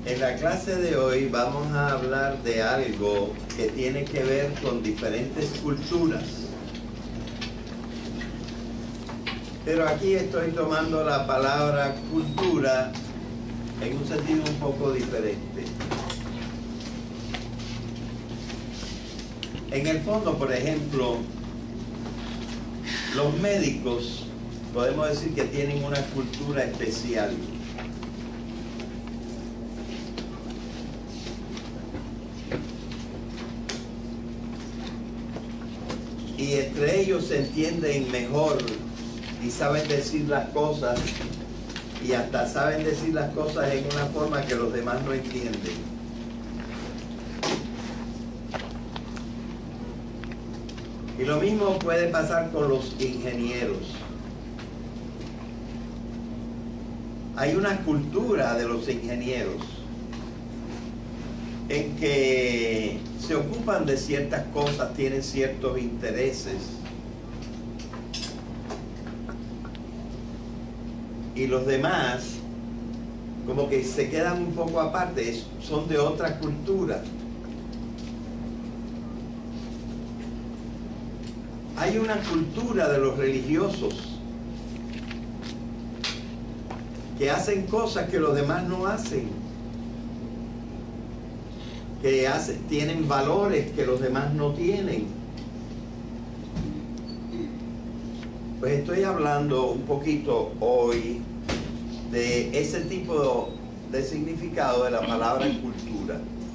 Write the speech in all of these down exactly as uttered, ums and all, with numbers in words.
En la clase de hoy vamos a hablar de algo que tiene que ver con diferentes culturas. Pero aquí estoy tomando la palabra cultura en un sentido un poco diferente. En el fondo, por ejemplo, los médicos podemos decir que tienen una cultura especial. Y entre ellos se entienden mejor y saben decir las cosas, y hasta saben decir las cosas en una forma que los demás no entienden. Y lo mismo puede pasar con los ingenieros. Hay una cultura de los ingenieros en que se ocupan de ciertas cosas, tienen ciertos intereses, y los demás como que se quedan un poco aparte, son de otra cultura. Hay una cultura de los religiosos que hacen cosas que los demás no hacen, que hacen, tienen valores que los demás no tienen. Pues estoy hablando un poquito hoy de ese tipo de significado de la palabra cultura.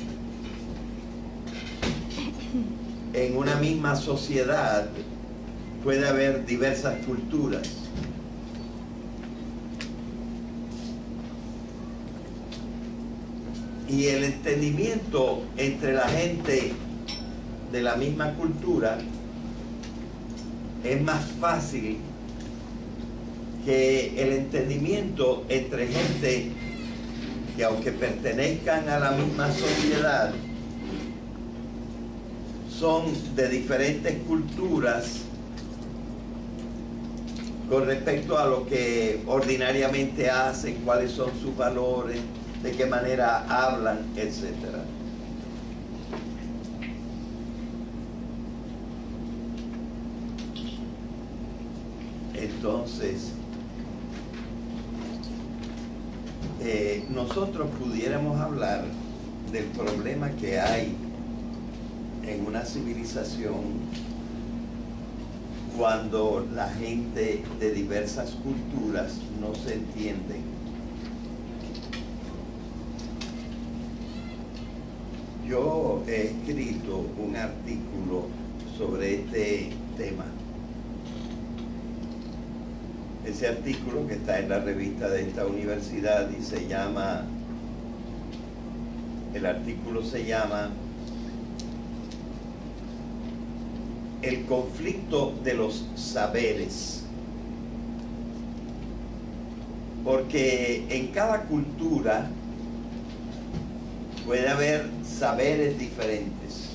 En una misma sociedad puede haber diversas culturas. Y el entendimiento entre la gente de la misma cultura es más fácil que el entendimiento entre gente que, aunque pertenezcan a la misma sociedad, son de diferentes culturas con respecto a lo que ordinariamente hacen, cuáles son sus valores, de qué manera hablan, etcétera. Entonces, eh, nosotros pudiéramos hablar del problema que hay en una civilización cuando la gente de diversas culturas no se entienden. Yo he escrito un artículo sobre este tema. Ese artículo, que está en la revista de esta universidad, y se llama, el artículo se llama El conflicto de los saberes. Porque en cada cultura puede haber saberes diferentes.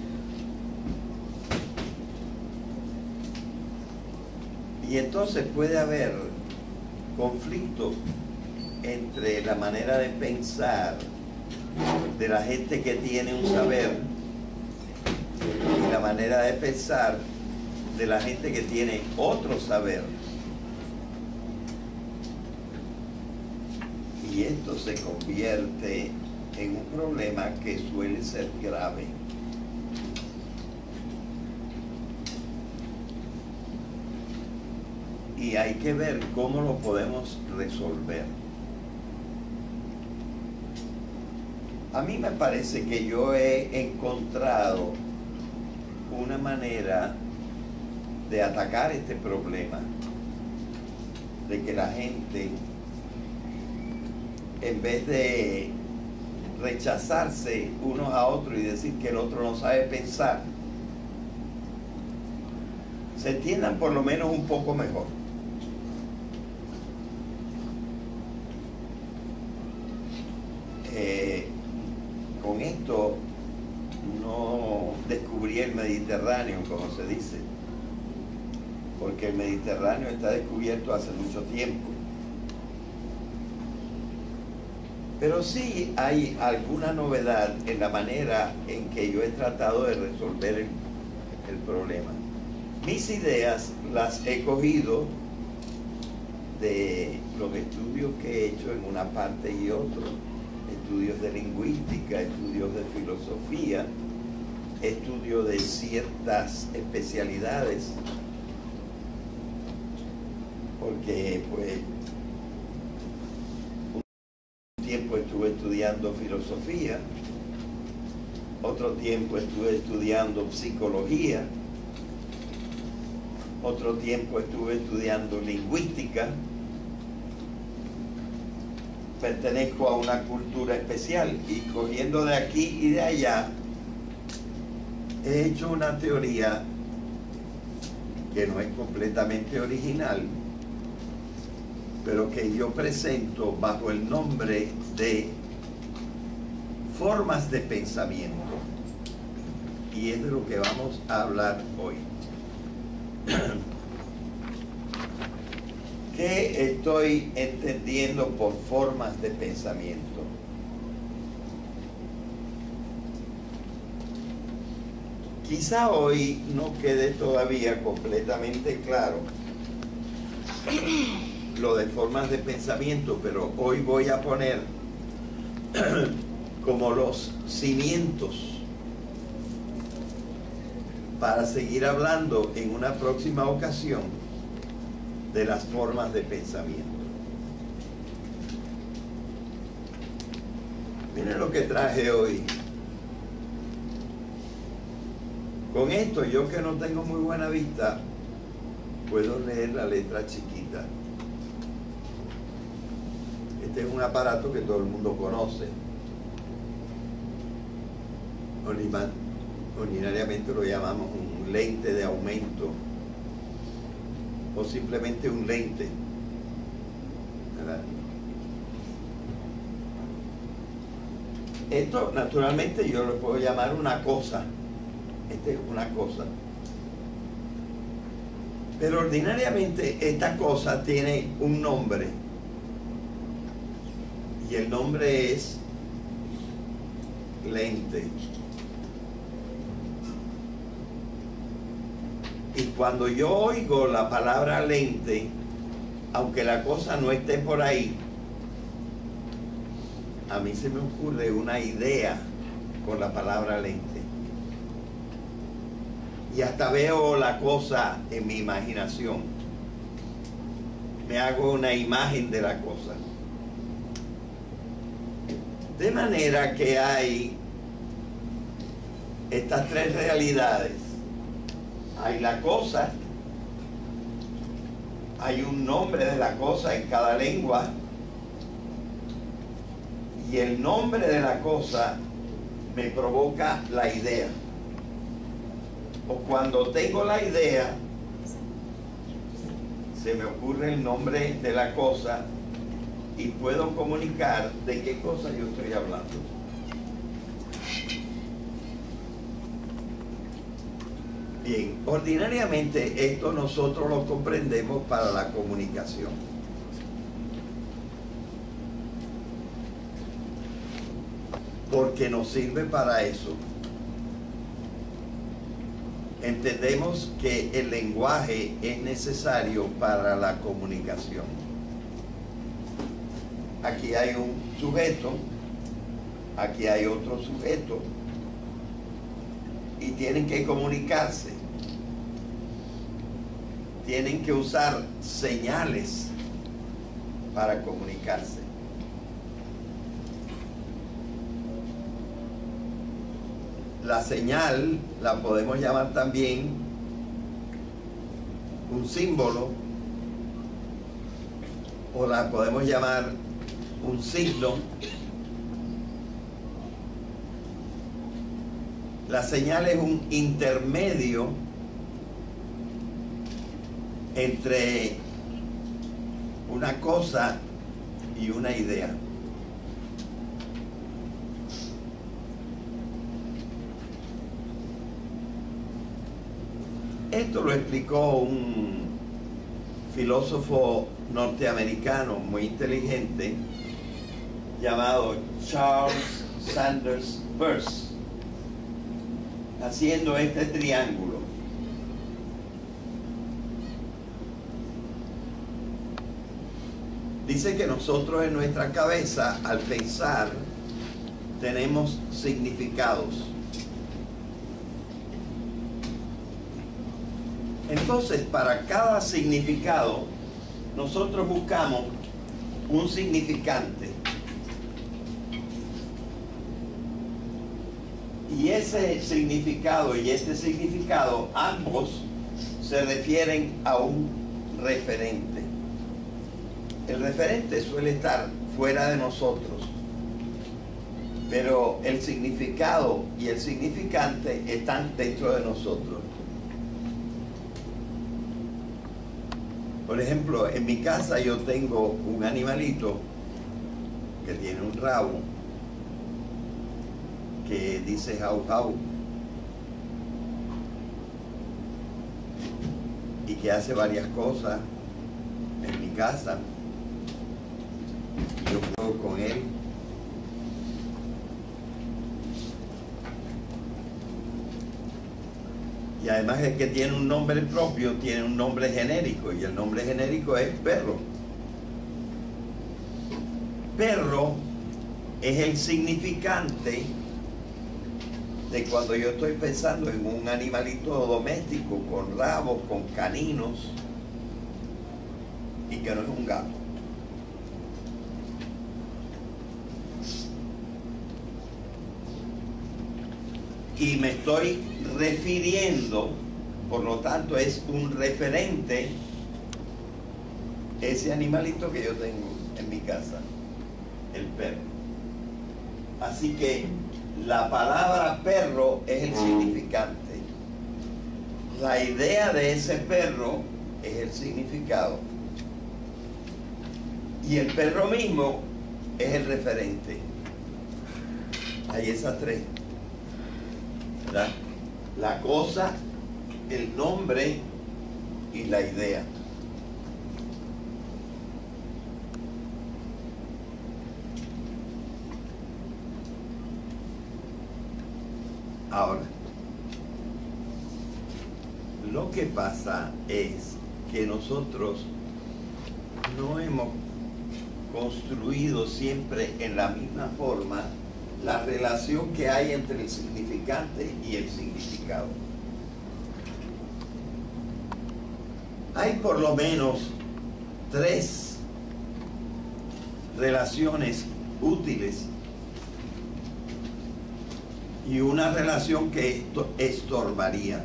Y entonces puede haber conflicto entre la manera de pensar de la gente que tiene un saber y la manera de pensar de la gente que tiene otro saber. Y esto se convierte en un problema que suele ser grave. Y hay que ver cómo lo podemos resolver. A mí me parece que yo he encontrado una manera de atacar este problema, de que la gente, en vez de rechazarse unos a otros y decir que el otro no sabe pensar, se entiendan por lo menos un poco mejor. Eh, con esto no descubrí el Mediterráneo, como se dice, porque el Mediterráneo está descubierto hace mucho tiempo. Pero sí hay alguna novedad en la manera en que yo he tratado de resolver el, el problema. Mis ideas las he cogido de los estudios que he hecho en una parte y otra, estudios de lingüística, estudios de filosofía, estudios de ciertas especialidades, porque pues un tiempo estuve estudiando filosofía, otro tiempo estuve estudiando psicología, otro tiempo estuve estudiando lingüística. Pertenezco a una cultura especial y cogiendo de aquí y de allá he hecho una teoría que no es completamente original, pero que yo presento bajo el nombre de formas de pensamiento, y es de lo que vamos a hablar hoy. ¿Qué estoy entendiendo por formas de pensamiento? Quizá hoy no quede todavía completamente claro lo de formas de pensamiento, pero hoy voy a poner como los cimientos para seguir hablando en una próxima ocasión de las formas de pensamiento. Miren lo que traje hoy. Con esto, yo que no tengo muy buena vista, puedo leer la letra chiquita. Este es un aparato que todo el mundo conoce. Ordinariamente lo llamamos un lente de aumento o simplemente un lente, ¿verdad? Esto naturalmente yo lo puedo llamar una cosa. Esta es una cosa, pero ordinariamente esta cosa tiene un nombre, y el nombre es lente. Y cuando yo oigo la palabra lente, aunque la cosa no esté por ahí, a mí se me ocurre una idea con la palabra lente. Y hasta veo la cosa en mi imaginación. Me hago una imagen de la cosa. De manera que hay estas tres realidades. Hay la cosa, hay un nombre de la cosa en cada lengua, y el nombre de la cosa me provoca la idea. O cuando tengo la idea, se me ocurre el nombre de la cosa y puedo comunicar de qué cosa yo estoy hablando. Bien, ordinariamente esto nosotros lo comprendemos para la comunicación. Porque nos sirve para eso. Entendemos que el lenguaje es necesario para la comunicación. Aquí hay un sujeto, aquí hay otro sujeto, y tienen que comunicarse. Tienen que usar señales para comunicarse. La señal la podemos llamar también un símbolo, o la podemos llamar un signo. La señal es un intermedio entre una cosa y una idea. Esto lo explicó un filósofo norteamericano muy inteligente llamado Charles Sanders Peirce, haciendo este triángulo. Dice que nosotros en nuestra cabeza, al pensar, tenemos significados. Entonces, para cada significado, nosotros buscamos un significante. Y ese significado y este significado, ambos se refieren a un referente. El referente suele estar fuera de nosotros, pero el significado y el significante están dentro de nosotros. Por ejemplo, en mi casa yo tengo un animalito que tiene un rabo que dice jau jau y que hace varias cosas en mi casa. Yo juego con él. Y además es que tiene un nombre propio, tiene un nombre genérico, y el nombre genérico es perro. Perro es el significante de cuando yo estoy pensando en un animalito doméstico con rabos, con caninos, y que no es un gato. Y me estoy refiriendo, por lo tanto es un referente, ese animalito que yo tengo en mi casa, el perro. Así que la palabra perro es el significante. La idea de ese perro es el significado. Y el perro mismo es el referente. Hay esas tres. ¿Verdad? La cosa, el nombre y la idea. Ahora, lo que pasa es que nosotros no hemos construido siempre en la misma forma la relación que hay entre el significante y el significado. Hay por lo menos tres relaciones útiles y una relación que esto estorbaría.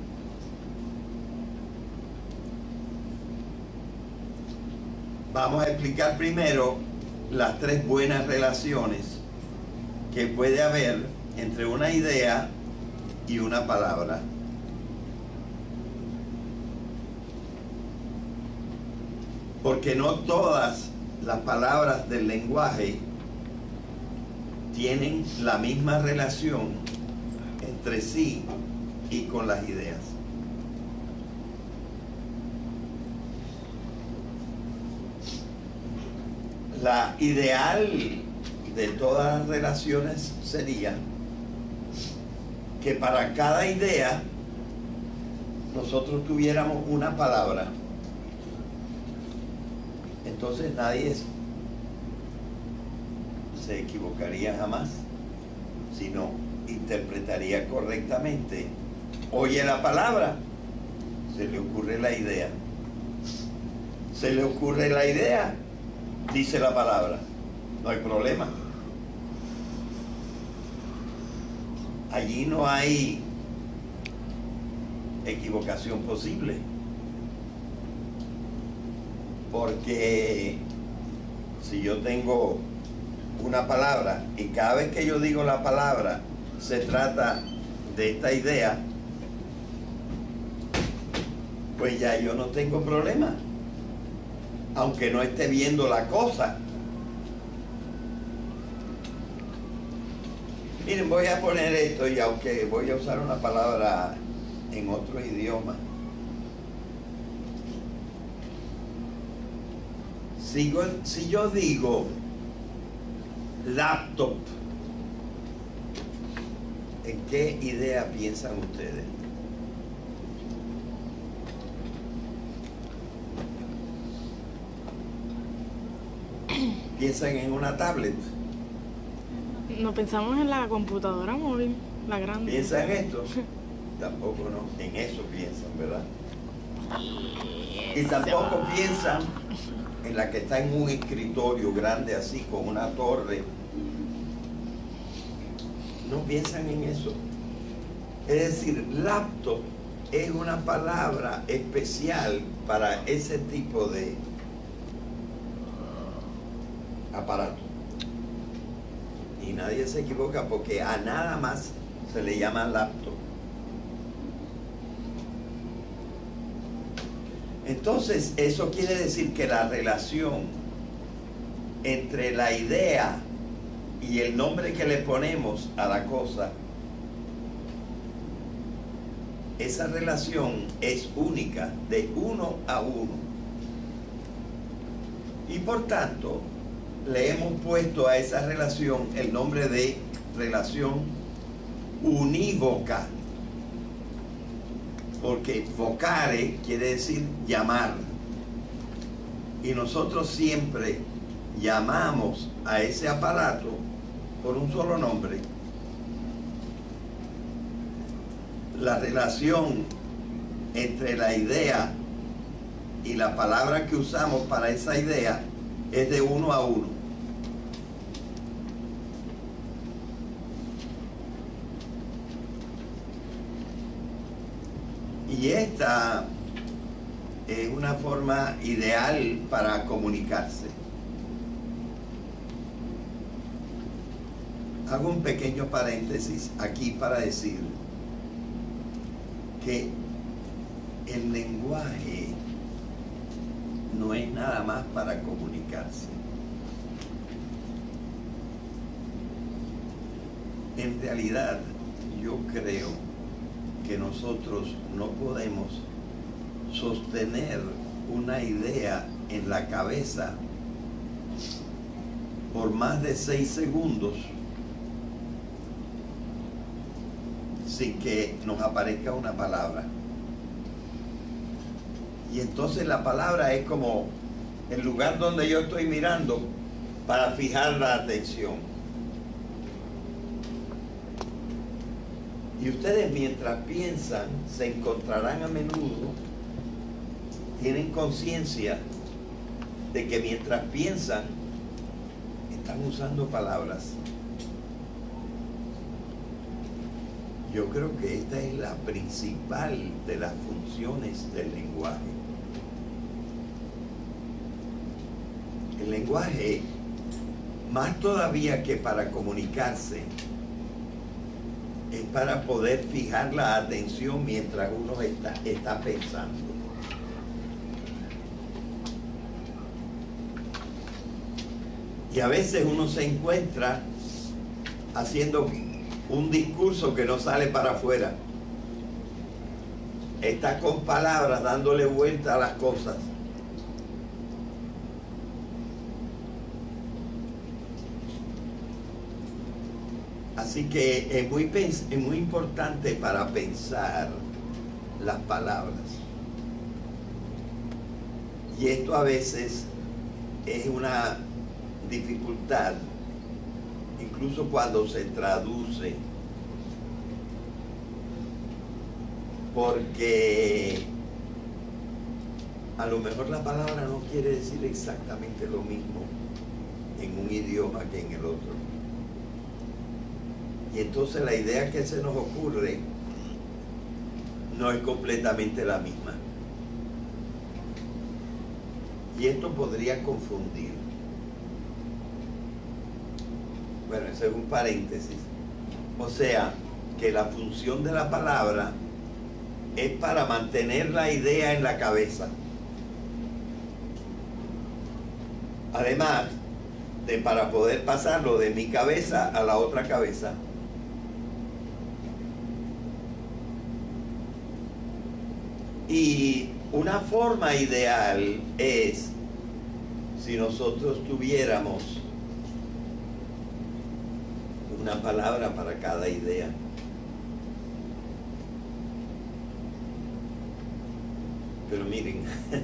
Vamos a explicar primero las tres buenas relaciones que puede haber entre una idea y una palabra. Porque no todas las palabras del lenguaje tienen la misma relación entre sí y con las ideas. La ideal de todas las relaciones sería que para cada idea nosotros tuviéramos una palabra. Entonces nadie se equivocaría jamás, sino interpretaría correctamente. Oye la palabra, se le ocurre la idea. Se le ocurre la idea, dice la palabra. No hay problema. Allí no hay equivocación posible. Porque si yo tengo una palabra y cada vez que yo digo la palabra se trata de esta idea, pues ya yo no tengo problema, aunque no esté viendo la cosa. Miren, voy a poner esto y aunque voy a usar una palabra en otro idioma. Si yo, si yo digo laptop, ¿en qué idea piensan ustedes? ¿Piensan en una tablet? No pensamos en la computadora móvil, la grande. ¿Piensan en esto? Tampoco no, en eso piensan, ¿verdad? Y tampoco piensan en la que está en un escritorio grande así, con una torre. No piensan en eso. Es decir, laptop es una palabra especial para ese tipo de aparato. Y nadie se equivoca porque a nada más se le llama laptop. Entonces, eso quiere decir que la relación entre la idea y el nombre que le ponemos a la cosa, esa relación es única, de uno a uno. Y por tanto, le hemos puesto a esa relación el nombre de relación unívoca. Porque vocare quiere decir llamar. Y nosotros siempre llamamos a ese aparato por un solo nombre. La relación entre la idea y la palabra que usamos para esa idea es de uno a uno. Y esta es una forma ideal para comunicarse. Hago un pequeño paréntesis aquí para decir que el lenguaje no es nada más para comunicarse. En realidad, yo creo que nosotros no podemos sostener una idea en la cabeza por más de seis segundos sin que nos aparezca una palabra. Y entonces la palabra es como el lugar donde yo estoy mirando para fijar la atención. Y ustedes mientras piensan se encontrarán a menudo, tienen conciencia de que mientras piensan están usando palabras. Yo creo que esta es la principal de las funciones del lenguaje. El lenguaje, más todavía que para comunicarse, es para poder fijar la atención mientras uno está, está pensando. Y a veces uno se encuentra haciendo un discurso que no sale para afuera. Está con palabras dándole vuelta a las cosas. Así que es muy, es muy importante para pensar las palabras. Y esto a veces es una dificultad, incluso cuando se traduce, porque a lo mejor la palabra no quiere decir exactamente lo mismo en un idioma que en el otro. Y entonces la idea que se nos ocurre no es completamente la misma. Y esto podría confundir. Bueno, ese es un paréntesis. O sea, que la función de la palabra es para mantener la idea en la cabeza. Además de para poder pasarlo de mi cabeza a la otra cabeza. Y una forma ideal es si nosotros tuviéramos una palabra para cada idea. Pero miren,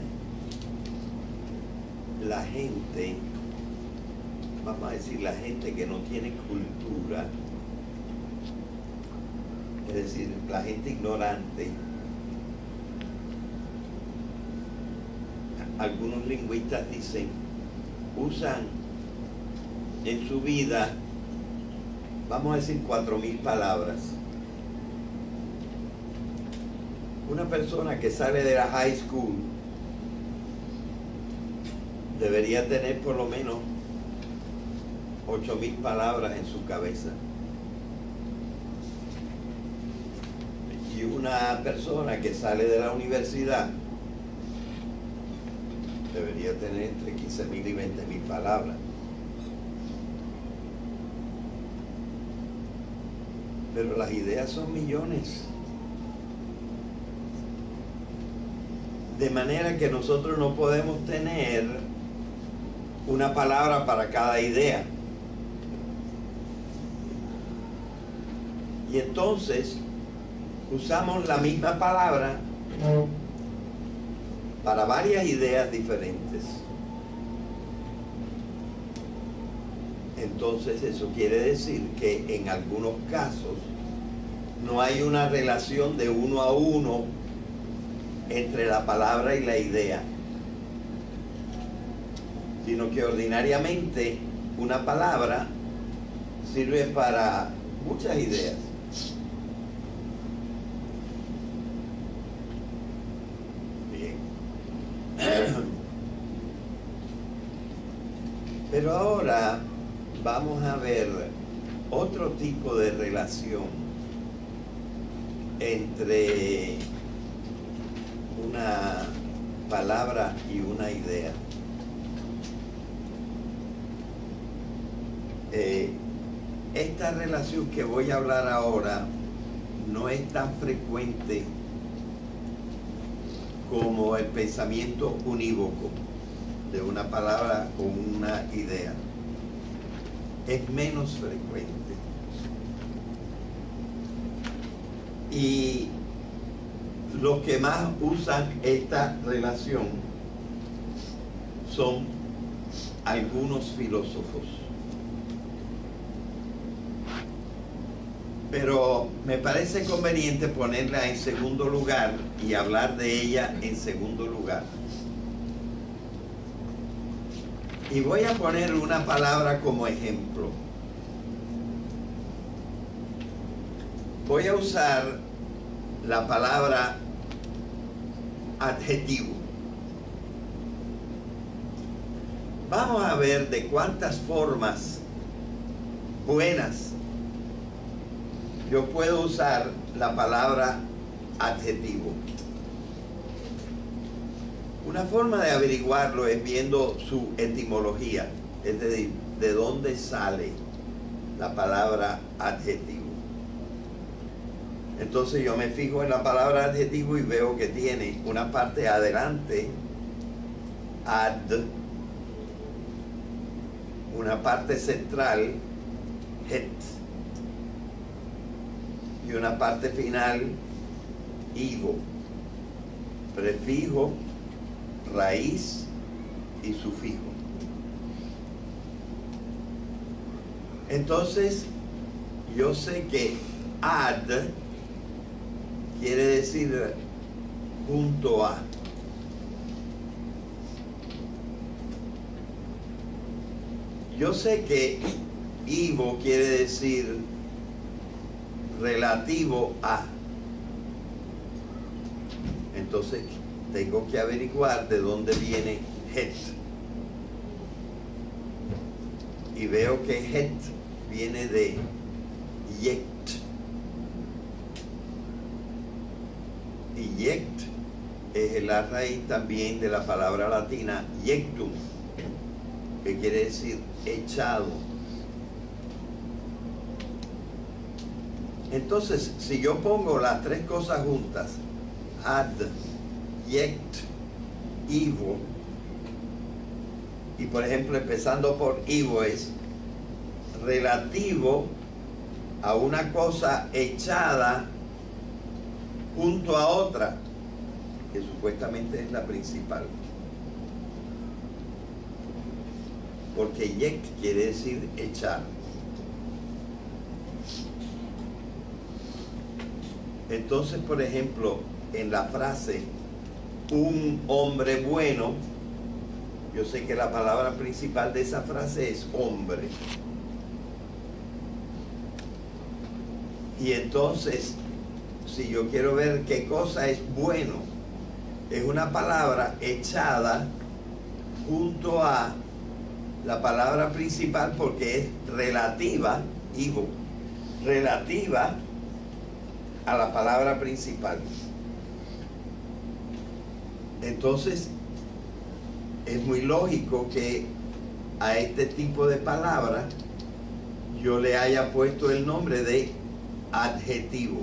la gente, vamos a decir, la gente que no tiene cultura, es decir, la gente ignorante, algunos lingüistas dicen, usan en su vida, vamos a decir, cuatro mil palabras. Una persona que sale de la high school debería tener por lo menos ocho mil palabras en su cabeza. Y una persona que sale de la universidad debería tener entre quince mil y veinte mil palabras. Pero las ideas son millones. De manera que nosotros no podemos tener una palabra para cada idea. Y entonces usamos la misma palabra para varias ideas diferentes. Entonces eso quiere decir que en algunos casos no hay una relación de uno a uno entre la palabra y la idea, sino que ordinariamente una palabra sirve para muchas ideas. Bien. Pero ahora vamos a ver otro tipo de relación entre una palabra y una idea. Eh, esta relación que voy a hablar ahora no es tan frecuente como el pensamiento unívoco de una palabra con una idea. Es menos frecuente. Y los que más usan esta relación son algunos filósofos. Pero me parece conveniente ponerla en segundo lugar y hablar de ella en segundo lugar. Y voy a poner una palabra como ejemplo. Voy a usar la palabra adjetivo. Vamos a ver de cuántas formas buenas yo puedo usar la palabra adjetivo. Una forma de averiguarlo es viendo su etimología, es decir, de dónde sale la palabra adjetivo. Entonces yo me fijo en la palabra adjetivo y veo que tiene una parte adelante, ad, una parte central, het, y una parte final, ivo, prefijo, raíz y sufijo. Entonces yo sé que ad quiere decir junto a. Yo sé que ivo quiere decir relativo a. Entonces tengo que averiguar de dónde viene het. Y veo que het viene de yect. Y yect es la raíz también de la palabra latina yectum, que quiere decir echado. Entonces, si yo pongo las tres cosas juntas, ad, yect, ivo, y por ejemplo empezando por ivo es relativo a una cosa echada junto a otra, que supuestamente es la principal. Porque yek quiere decir echar. Entonces, por ejemplo, en la frase un hombre bueno, yo sé que la palabra principal de esa frase es hombre. Y entonces, si yo quiero ver qué cosa es bueno, es una palabra echada junto a la palabra principal porque es relativa, hijo, relativa a la palabra principal. Entonces, es muy lógico que a este tipo de palabra yo le haya puesto el nombre de adjetivo.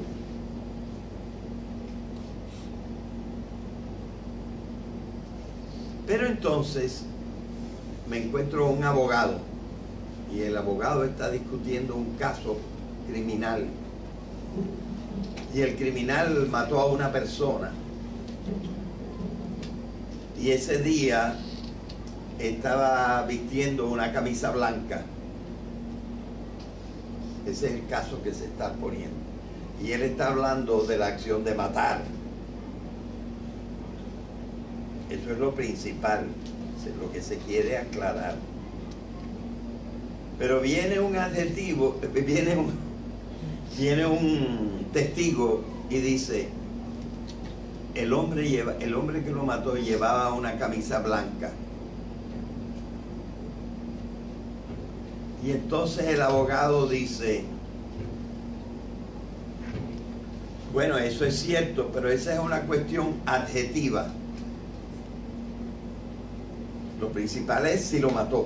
Pero entonces me encuentro un abogado y el abogado está discutiendo un caso criminal y el criminal mató a una persona y ese día estaba vistiendo una camisa blanca. Ese es el caso que se está poniendo y él está hablando de la acción de matar. Eso es lo principal, es lo que se quiere aclarar. Pero viene un adjetivo, viene un, viene un testigo y dice, el hombre, lleva, el hombre que lo mató llevaba una camisa blanca. Y entonces el abogado dice, bueno, eso es cierto, pero esa es una cuestión adjetiva. Lo principal es si lo mató.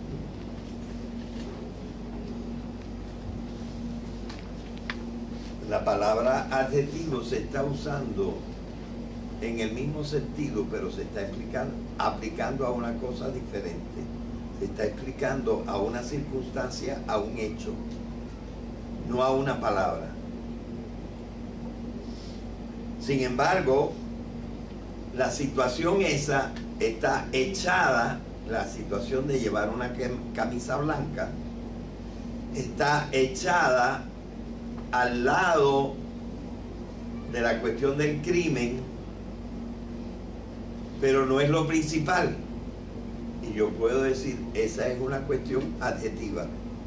La palabra adjetivo se está usando en el mismo sentido, pero se está explicando, aplicando a una cosa diferente. Se está explicando a una circunstancia, a un hecho, no a una palabra. Sin embargo, la situación esa está echada, la situación de llevar una camisa blanca, está echada al lado de la cuestión del crimen, pero no es lo principal. Y yo puedo decir, esa es una cuestión adjetiva.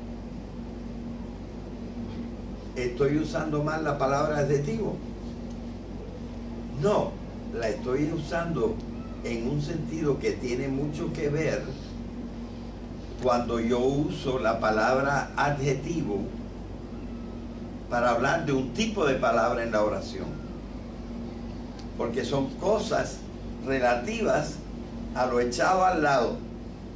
¿Estoy usando mal la palabra adjetivo? No, la estoy usando en un sentido que tiene mucho que ver cuando yo uso la palabra adjetivo para hablar de un tipo de palabra en la oración. Porque son cosas relativas a lo echado al lado.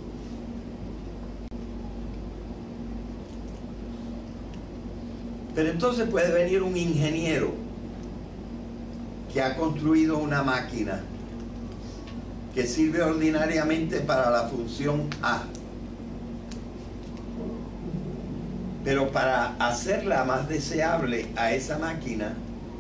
Pero entonces puede venir un ingeniero que ha construido una máquina que sirve ordinariamente para la función A. Pero para hacerla más deseable a esa máquina,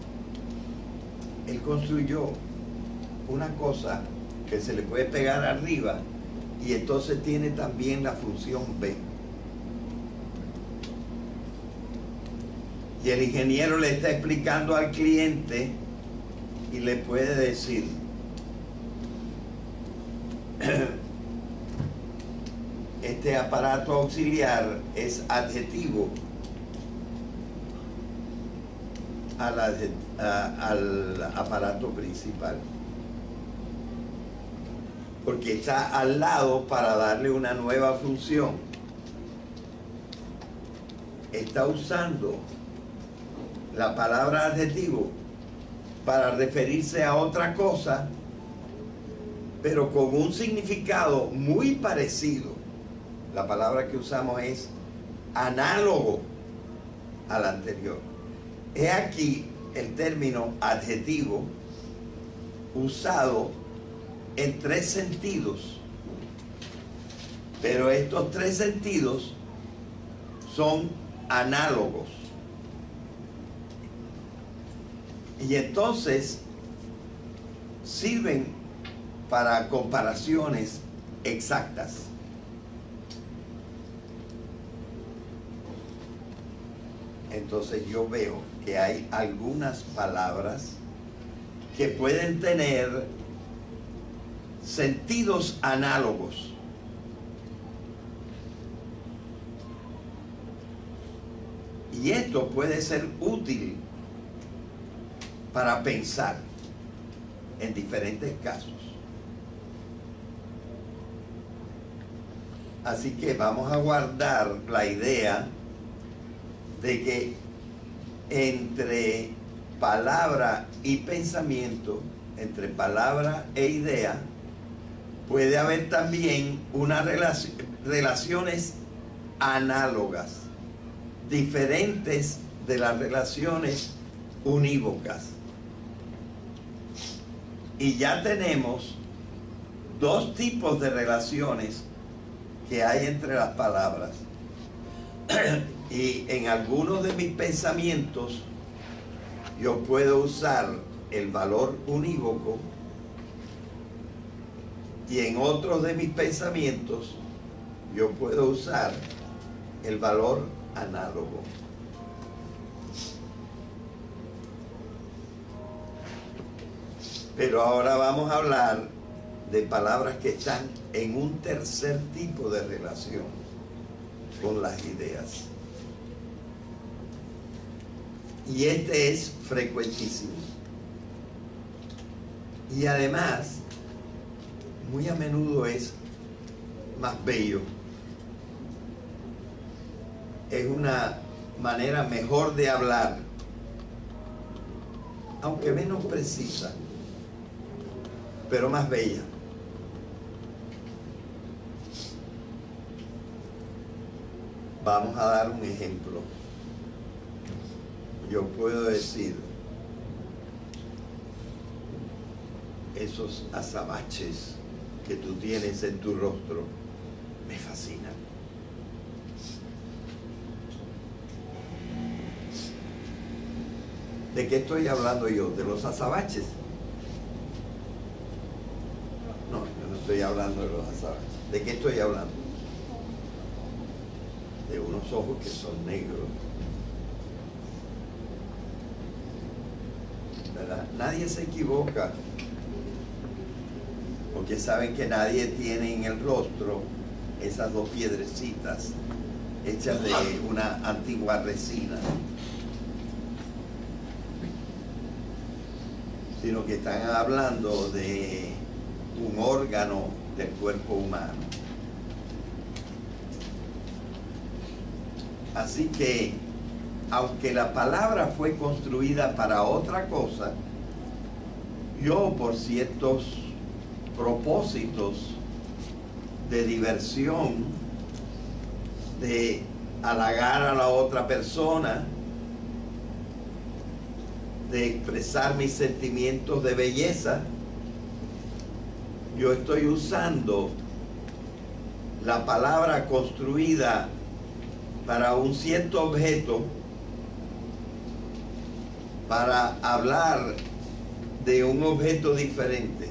él construyó una cosa que se le puede pegar arriba y entonces tiene también la función B. Y el ingeniero le está explicando al cliente y le puede decir, este aparato auxiliar es adjetivo al, a, al aparato principal, porque está al lado para darle una nueva función. Está usando la palabra adjetivo para referirse a otra cosa, pero con un significado muy parecido. La palabra que usamos es análogo al anterior. He aquí el término adjetivo usado en tres sentidos, pero estos tres sentidos son análogos. Y entonces sirven para comparaciones exactas. Entonces yo veo que hay algunas palabras que pueden tener sentidos análogos. Y esto puede ser útil para pensar en diferentes casos. Así que vamos a guardar la idea de que entre palabra y pensamiento, entre palabra e idea, puede haber también unas relaci- relaciones análogas, diferentes de las relaciones unívocas. Y ya tenemos dos tipos de relaciones que hay entre las palabras. Y en algunos de mis pensamientos yo puedo usar el valor unívoco, y en otros de mis pensamientos yo puedo usar el valor análogo. Pero ahora vamos a hablar de palabras que están en un tercer tipo de relación con las ideas. Y este es frecuentísimo. Y además, muy a menudo es más bello. Es una manera mejor de hablar, aunque menos precisa, pero más bella. Vamos a dar un ejemplo. Yo puedo decir, esos azabaches que tú tienes en tu rostro me fascinan. ¿De qué estoy hablando yo? ¿De los azabaches? No, yo no estoy hablando de los azabaches. ¿De qué estoy hablando? De unos ojos que son negros. ¿Verdad? Nadie se equivoca, porque saben que nadie tiene en el rostro esas dos piedrecitas hechas de una antigua resina, sino que están hablando de un órgano del cuerpo humano. Así que, aunque la palabra fue construida para otra cosa, yo, por ciertos propósitos de diversión, de halagar a la otra persona, de expresar mis sentimientos de belleza, yo estoy usando la palabra construida para un cierto objeto para hablar de un objeto diferente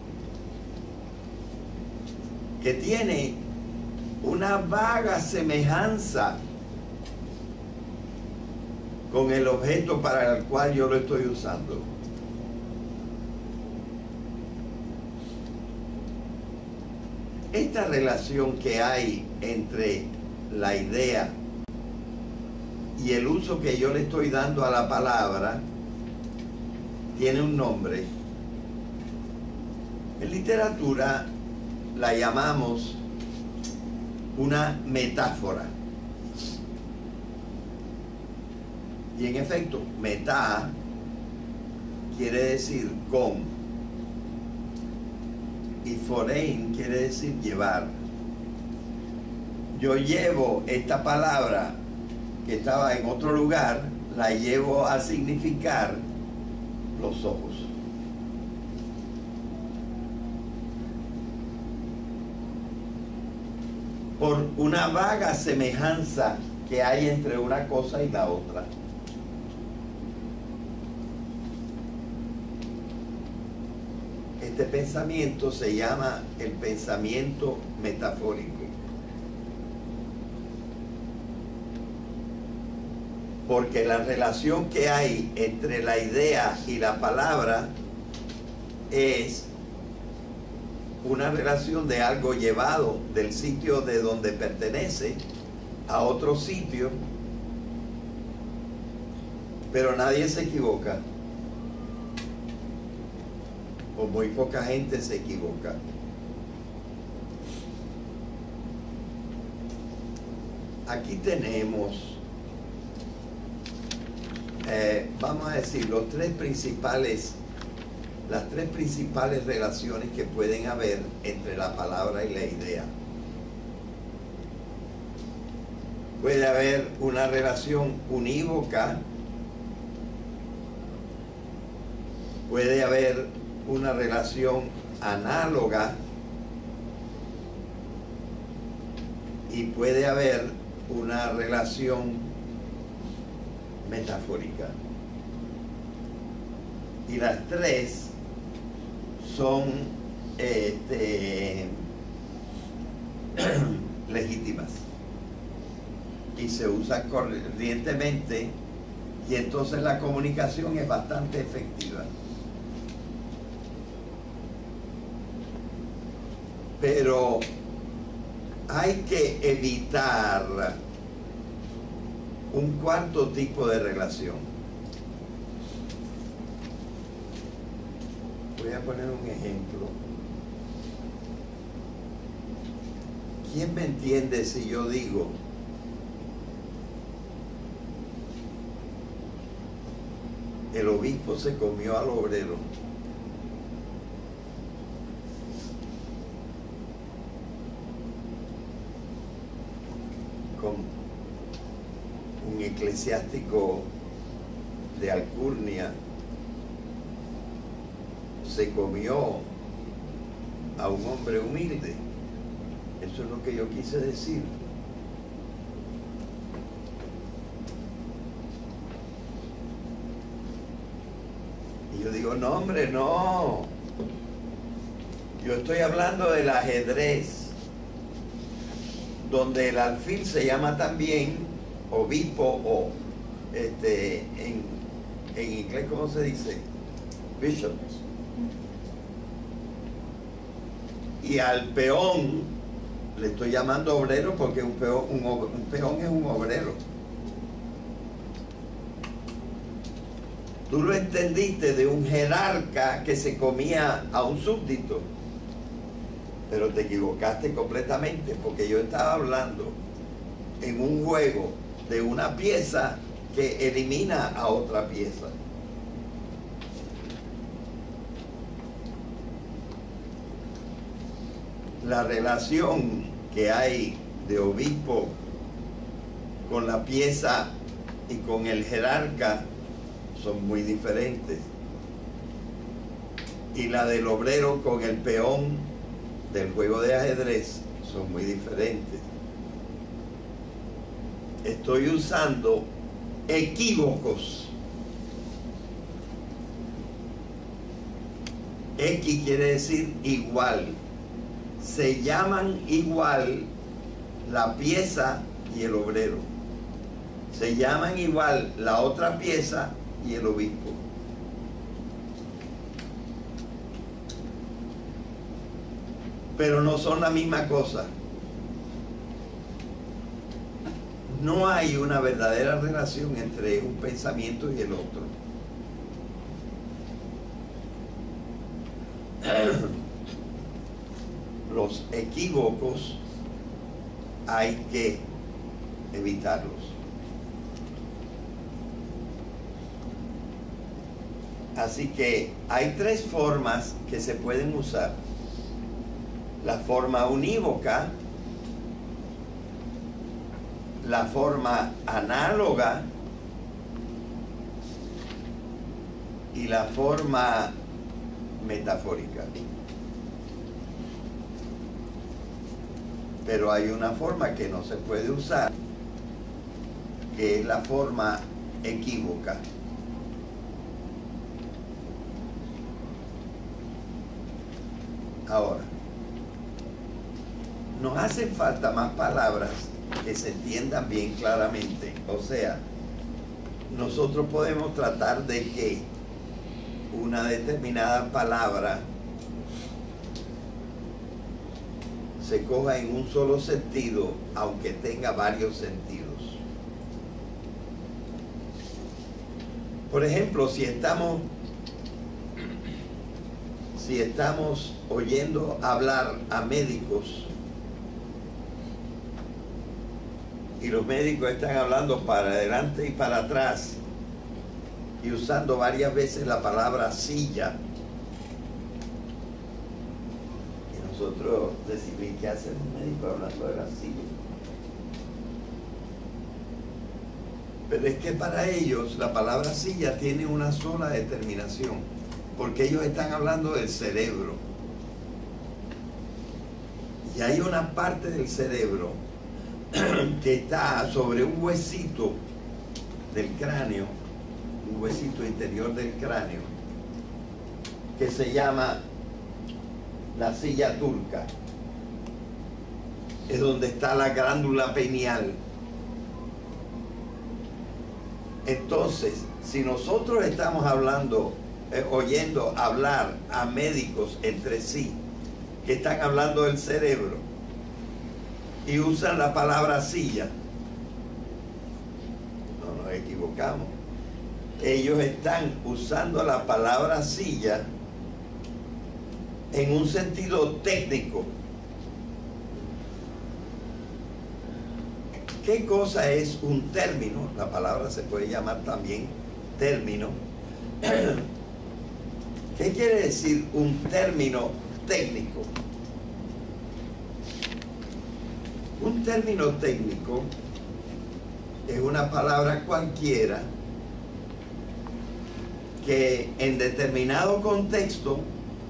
que tiene una vaga semejanza con el objeto para el cual yo lo estoy usando. Esta relación que hay entre la idea y el uso que yo le estoy dando a la palabra tiene un nombre. En literatura la llamamos una metáfora. Y en efecto, metá quiere decir con, y forein quiere decir llevar. Yo llevo esta palabra que estaba en otro lugar, la llevo a significar los ojos. Por una vaga semejanza que hay entre una cosa y la otra. este pensamiento se llama el pensamiento metafórico. Porque la relación que hay entre la idea y la palabra es una relación de algo llevado del sitio de donde pertenece a otro sitio, pero nadie se equivoca, o muy poca gente se equivoca. Aquí tenemos, eh, vamos a decir, los tres principales, las tres principales relaciones que pueden haber entre la palabra y la idea. Puede haber una relación unívoca, puede haber una relación análoga y puede haber una relación metafórica. Y las tres son este, legítimas y se usan corrientemente, y entonces la comunicación es bastante efectiva. Pero hay que evitar un cuarto tipo de relación. Voy a poner un ejemplo. ¿Quién me entiende si yo digo el obispo se comió al obrero? Con un eclesiástico de alcurnia se comió a un hombre humilde. Eso es lo que yo quise decir. Y yo digo, no, hombre, no. Yo estoy hablando del ajedrez, donde el alfil se llama también obispo o, este, en, en inglés, ¿cómo se dice? Bishop. Y al peón le estoy llamando obrero porque un peón, un, un peón es un obrero. Tú lo entendiste de un jerarca que se comía a un súbdito, pero te equivocaste completamente, porque yo estaba hablando en un juego de una pieza que elimina a otra pieza. La relación que hay de obispo con la pieza y con el jerarca son muy diferentes. Y la del obrero con el peón del juego de ajedrez son muy diferentes. Estoy usando equívocos. X quiere decir igual. Se llaman igual la pieza y el obrero. Se llaman igual la otra pieza y el obispo. Pero no son la misma cosa. No hay una verdadera relación entre un pensamiento y el otro. Los equívocos hay que evitarlos. Así que hay tres formas que se pueden usar. La forma unívoca, la forma análoga y la forma metafórica. Pero hay una forma que no se puede usar, que es la forma equívoca. Ahora, nos hacen falta más palabras que se entiendan bien claramente. O sea, nosotros podemos tratar de que una determinada palabra se coja en un solo sentido, aunque tenga varios sentidos. Por ejemplo, si estamos si estamos oyendo hablar a médicos y los médicos están hablando para adelante y para atrás y usando varias veces la palabra silla, y nosotros decimos, ¿qué hace un médico hablando de la silla? Pero es que para ellos la palabra silla tiene una sola determinación, porque ellos están hablando del cerebro. Y hay una parte del cerebro que está sobre un huesito del cráneo, un huesito interior del cráneo, que se llama la silla turca. Es donde está la glándula pineal. Entonces, si nosotros estamos hablando, eh, oyendo hablar a médicos entre sí, que están hablando del cerebro, y usan la palabra silla, no nos equivocamos. Ellos están usando la palabra silla en un sentido técnico. ¿Qué cosa es un término? La palabra se puede llamar también término. ¿Qué quiere decir un término técnico? Un término técnico es una palabra cualquiera que en determinado contexto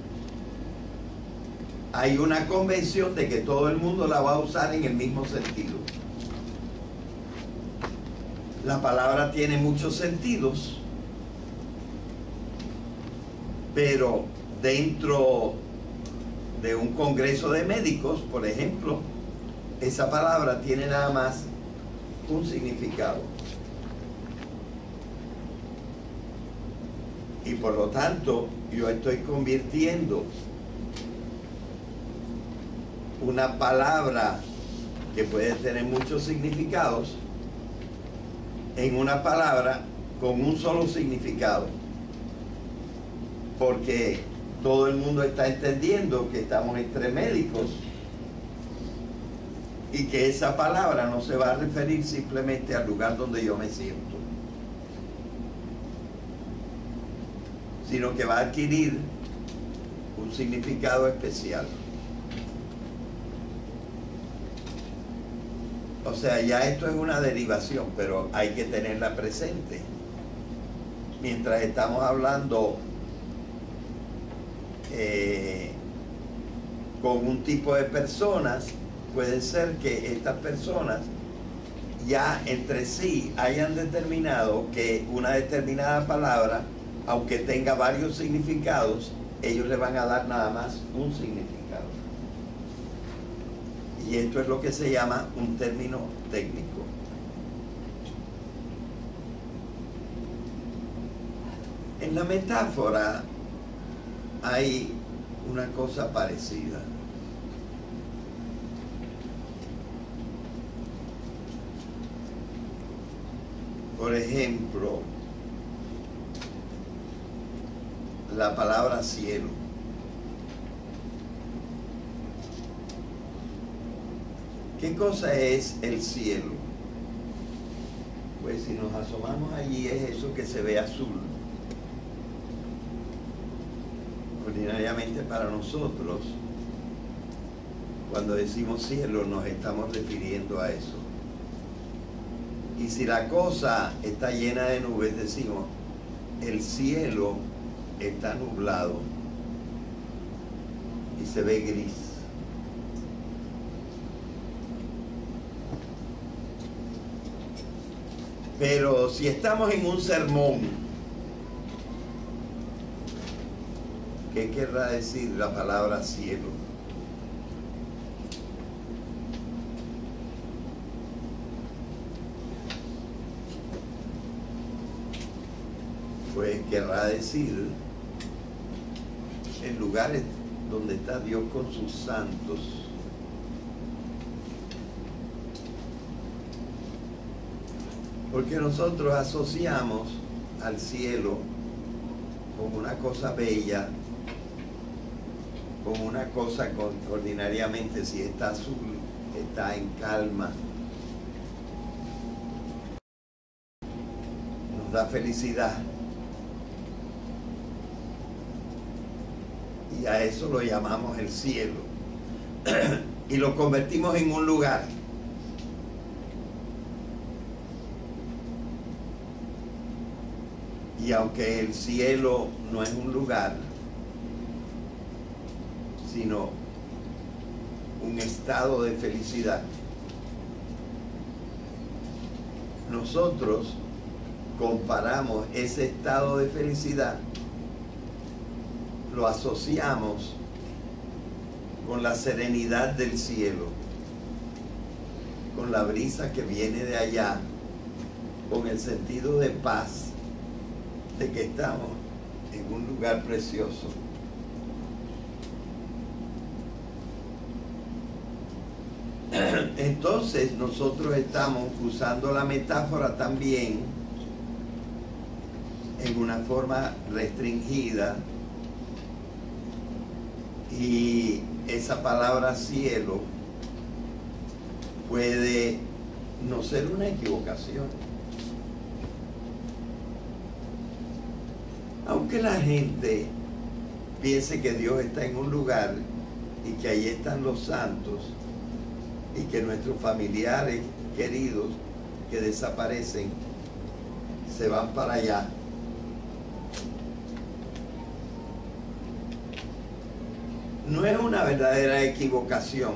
hay una convención de que todo el mundo la va a usar en el mismo sentido. La palabra tiene muchos sentidos, pero dentro de un congreso de médicos, por ejemplo, esa palabra tiene nada más un significado. Y por lo tanto, yo estoy convirtiendo una palabra que puede tener muchos significados en una palabra con un solo significado, porque todo el mundo está entendiendo que estamos entre médicos y que esa palabra no se va a referir simplemente al lugar donde yo me siento, sino que va a adquirir un significado especial. O sea, ya esto es una derivación, pero hay que tenerla presente. Mientras estamos hablando eh, con un tipo de personas, puede ser que estas personas ya entre sí hayan determinado que una determinada palabra, aunque tenga varios significados, ellos le van a dar nada más un significado. Y esto es lo que se llama un término técnico. En la metáfora hay una cosa parecida. Por ejemplo, la palabra cielo. ¿Qué cosa es el cielo? Pues si nos asomamos allí es eso que se ve azul. Ordinariamente para nosotros, cuando decimos cielo nos estamos refiriendo a eso. Y si la cosa está llena de nubes, decimos, el cielo está nublado y se ve gris. Pero si estamos en un sermón ¿qué querrá decir la palabra cielo? Pues querrá decir en lugares donde está Dios con sus santos. Porque nosotros asociamos al cielo con una cosa bella, con una cosa con, ordinariamente, si está azul, está en calma, nos da felicidad. Y a eso lo llamamos el cielo. Y lo convertimos en un lugar. Y aunque el cielo no es un lugar, sino un estado de felicidad, nosotros comparamos ese estado de felicidad, lo asociamos con la serenidad del cielo, con la brisa que viene de allá, con el sentido de paz, de que estamos en un lugar precioso. Entonces nosotros estamos usando la metáfora también en una forma restringida, y esa palabra cielo puede no ser una equivocación. Aunque la gente piense que Dios está en un lugar y que ahí están los santos y que nuestros familiares queridos que desaparecen se van para allá, no es una verdadera equivocación,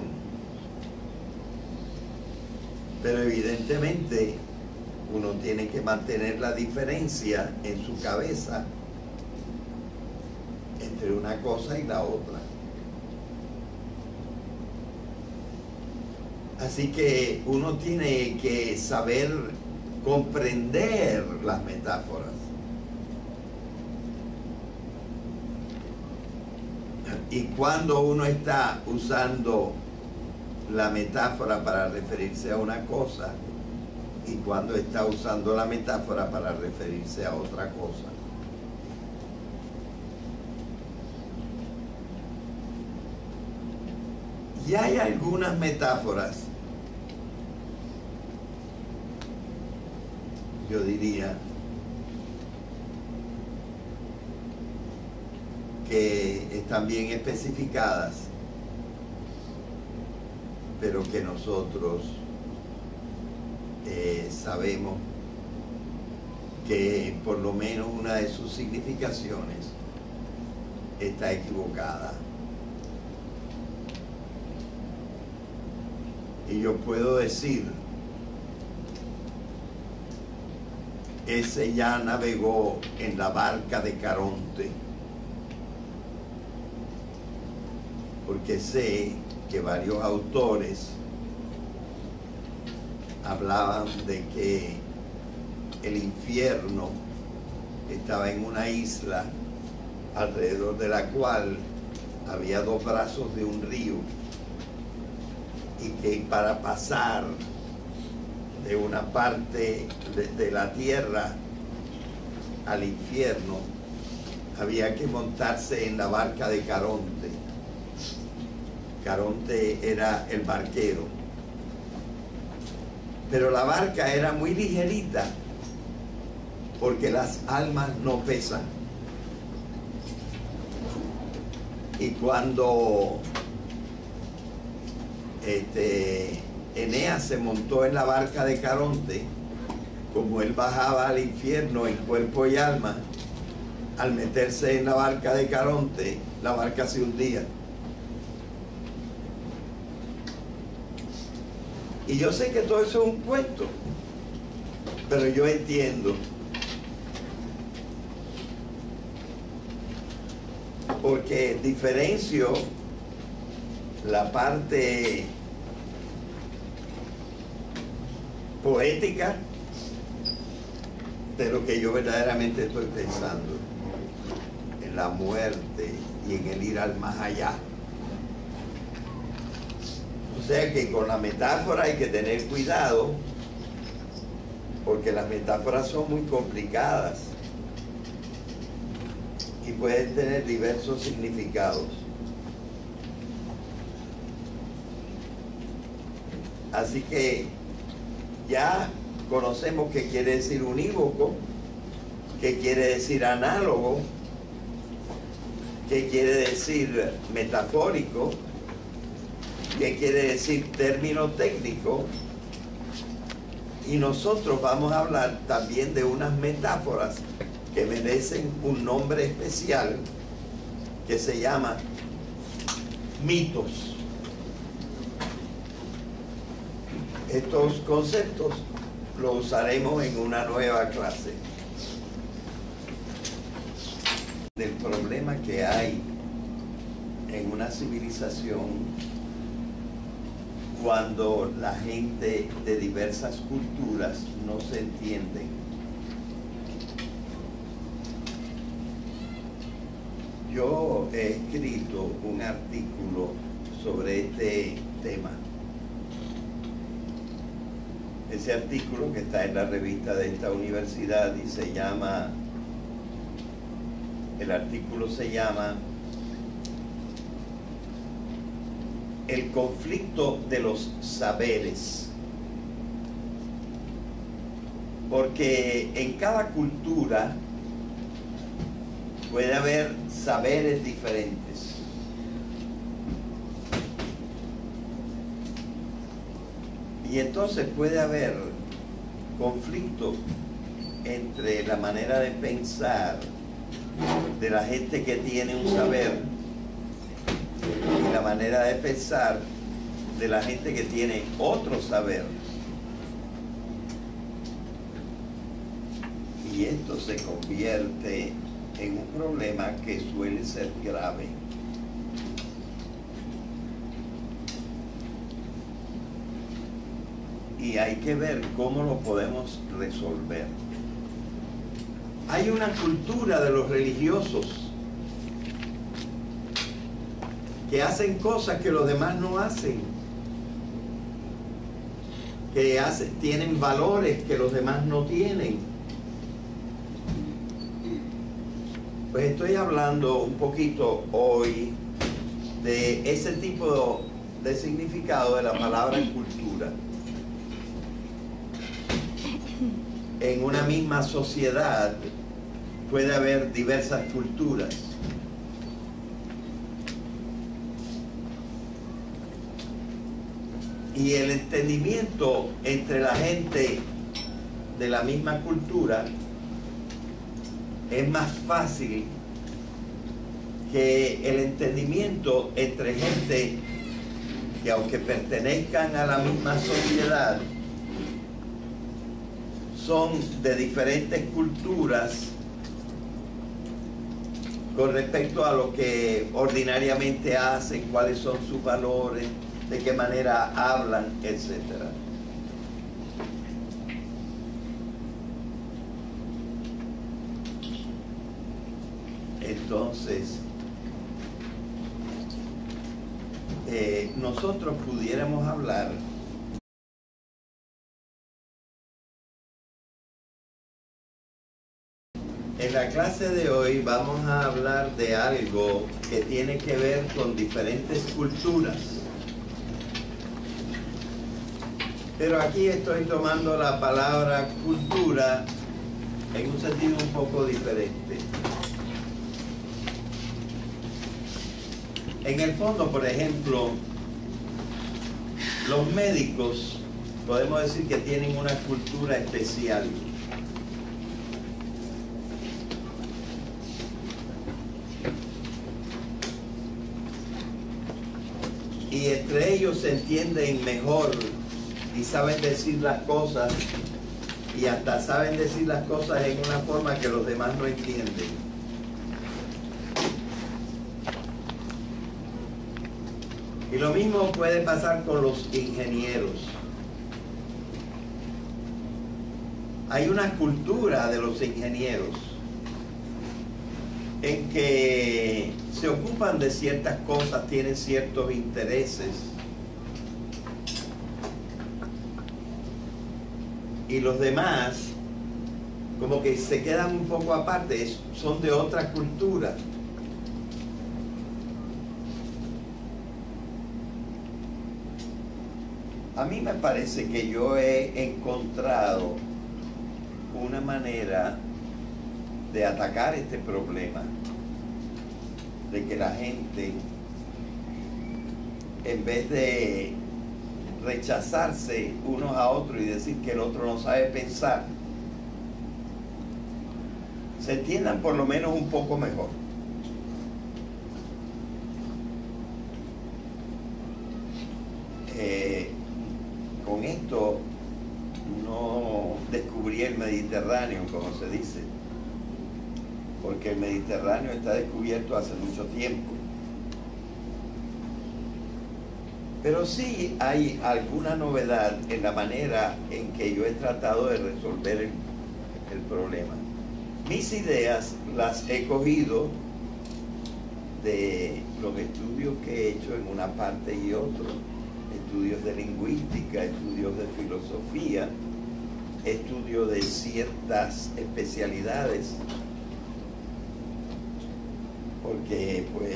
pero evidentemente uno tiene que mantener la diferencia en su cabeza entre una cosa y la otra. Así que uno tiene que saber comprender las metáforas. Y cuando uno está usando la metáfora para referirse a una cosa y cuando está usando la metáfora para referirse a otra cosa. Y hay algunas metáforas, yo diría, que están bien especificadas, pero que nosotros eh, sabemos que por lo menos una de sus significaciones está equivocada. Y yo puedo decir, ese ya navegó en la barca de Caronte, porque sé que varios autores hablaban de que el infierno estaba en una isla alrededor de la cual había dos brazos de un río, y que para pasar de una parte de, de la tierra al infierno había que montarse en la barca de Caronte. Caronte era el barquero, pero la barca era muy ligerita porque las almas no pesan. Y cuando este, Eneas se montó en la barca de Caronte, como él bajaba al infierno en cuerpo y alma, al meterse en la barca de Caronte, la barca se hundía. Y yo sé que todo eso es un cuento, pero yo entiendo porque diferencio la parte poética de lo que yo verdaderamente estoy pensando, en la muerte y en el ir al más allá. O sea que con la metáfora hay que tener cuidado, porque las metáforas son muy complicadas y pueden tener diversos significados. Así que ya conocemos qué quiere decir unívoco, qué quiere decir análogo, qué quiere decir metafórico, qué quiere decir término técnico. Y nosotros vamos a hablar también de unas metáforas que merecen un nombre especial que se llama mitos. Estos conceptos los usaremos en una nueva clase. Del problema que hay en una civilización cuando la gente de diversas culturas no se entienden. Yo he escrito un artículo sobre este tema. Ese artículo, que está en la revista de esta universidad, y se llama, el artículo se llama El conflicto de los saberes. Porque en cada cultura puede haber saberes diferentes. Y entonces puede haber conflicto entre la manera de pensar de la gente que tiene un saber y la manera de pensar de la gente que tiene otro saber. Y esto se convierte en un problema que suele ser grave. Y hay que ver cómo lo podemos resolver. Hay una cultura de los religiosos que hacen cosas que los demás no hacen, que hacen, tienen valores que los demás no tienen. Pues estoy hablando un poquito hoy de ese tipo de significado de la palabra cultura. En una misma sociedad puede haber diversas culturas. Y el entendimiento entre la gente de la misma cultura es más fácil que el entendimiento entre gente que, aunque pertenezcan a la misma sociedad, son de diferentes culturas con respecto a lo que ordinariamente hacen, cuáles son sus valores, de qué manera hablan, etcétera. Entonces, eh, nosotros pudiéramos hablar en la clase de hoy. Vamos a hablar de algo que tiene que ver con diferentes culturas. Pero aquí estoy tomando la palabra cultura en un sentido un poco diferente. En el fondo, por ejemplo, los médicos podemos decir que tienen una cultura especial. Y entre ellos se entienden mejor y saben decir las cosas, y hasta saben decir las cosas en una forma que los demás no entienden. Y lo mismo puede pasar con los ingenieros. Hay una cultura de los ingenieros en que se ocupan de ciertas cosas, tienen ciertos intereses, y los demás como que se quedan un poco aparte, son de otra cultura. A mí me parece que yo he encontrado una manera de atacar este problema, de que la gente, en vez de rechazarse unos a otros y decir que el otro no sabe pensar, se entiendan por lo menos un poco mejor. Eh, con esto no descubrí el Mediterráneo, como se dice, porque el Mediterráneo está descubierto hace mucho tiempo. Pero sí hay alguna novedad en la manera en que yo he tratado de resolver el, el problema. Mis ideas las he cogido de los estudios que he hecho en una parte y otra, estudios de lingüística, estudios de filosofía, estudios de ciertas especialidades, porque pues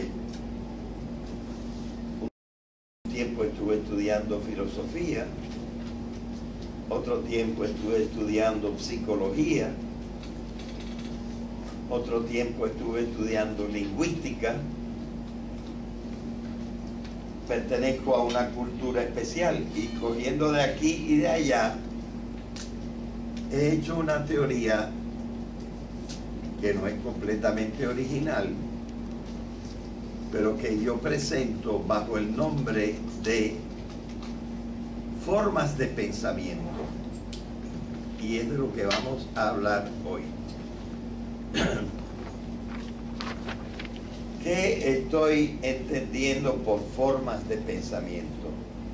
un tiempo estuve estudiando filosofía, otro tiempo estuve estudiando psicología, otro tiempo estuve estudiando lingüística. Pertenezco a una cultura especial y cogiendo de aquí y de allá he hecho una teoría que no es completamente original, pero que yo presento bajo el nombre de formas de pensamiento, y es de lo que vamos a hablar hoy. ¿Qué estoy entendiendo por formas de pensamiento?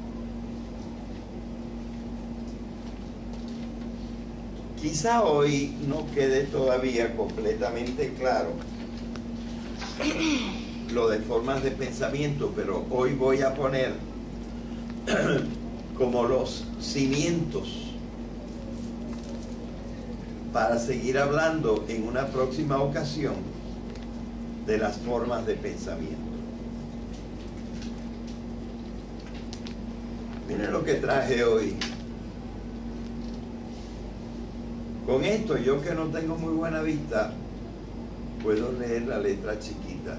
Quizá hoy no quede todavía completamente claro lo de formas de pensamiento, pero hoy voy a poner como los cimientos para seguir hablando en una próxima ocasión de las formas de pensamiento. Miren lo que traje hoy. Con esto, yo que no tengo muy buena vista, puedo leer la letra chiquita.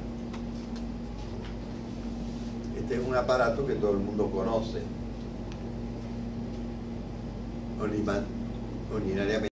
Este es un aparato que todo el mundo conoce. Ordinariamente